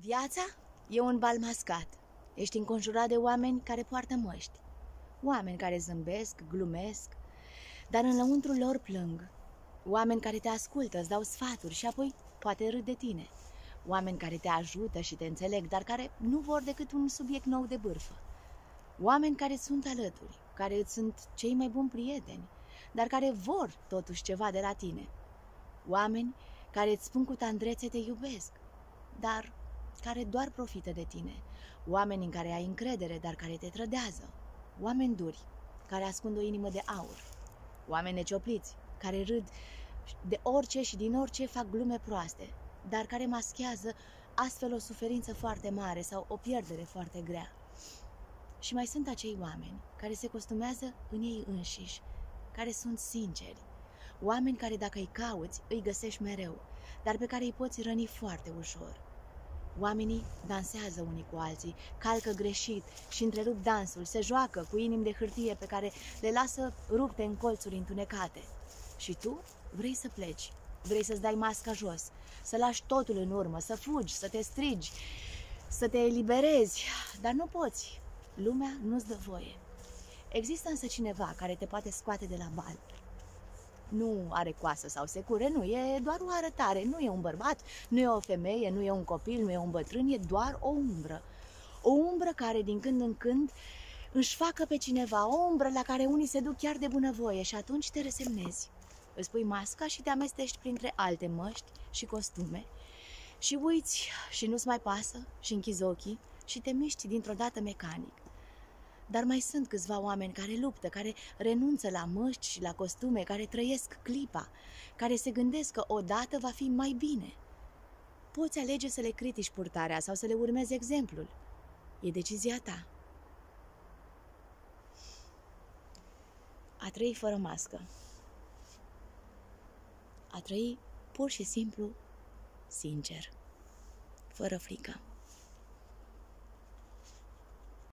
Viața e un bal mascat. Ești înconjurat de oameni care poartă măști. Oameni care zâmbesc, glumesc, dar înăuntru lor plâng. Oameni care te ascultă, îți dau sfaturi și apoi poate râd de tine. Oameni care te ajută și te înțeleg, dar care nu vor decât un subiect nou de bârfă. Oameni care sunt alături, care îți sunt cei mai buni prieteni, dar care vor totuși ceva de la tine. Oameni care îți spun cu tandrețe te iubesc, dar care doar profită de tine. Oameni în care ai încredere, dar care te trădează. Oameni duri, care ascund o inimă de aur. Oameni neciopliți, care râd de orice și din orice fac glume proaste, dar care maschează astfel o suferință foarte mare sau o pierdere foarte grea. Și mai sunt acei oameni care se costumează în ei înșiși, care sunt sinceri. Oameni care dacă îi cauți, îi găsești mereu, dar pe care îi poți răni foarte ușor. Oamenii dansează unii cu alții, calcă greșit și întrerup dansul, se joacă cu inimi de hârtie pe care le lasă rupte în colțuri întunecate. Și tu vrei să pleci, vrei să-ți dai masca jos, să lași totul în urmă, să fugi, să te strigi, să te eliberezi, dar nu poți. Lumea nu-ți dă voie. Există însă cineva care te poate scoate de la bal. Nu are coasă sau secure, nu, e doar o arătare, nu e un bărbat, nu e o femeie, nu e un copil, nu e un bătrân, e doar o umbră. O umbră care din când în când își facă pe cineva, o umbră la care unii se duc chiar de bunăvoie și atunci te resemnezi. Îți pui masca și te amestești printre alte măști și costume și uiți și nu-ți mai pasă și închizi ochii și te miști dintr-o dată mecanic. Dar mai sunt câțiva oameni care luptă, care renunță la măști și la costume, care trăiesc clipa, care se gândesc că odată va fi mai bine. Poți alege să le critici purtarea sau să le urmezi exemplul. E decizia ta. A trăi fără mască. A trăi pur și simplu sincer, fără frică.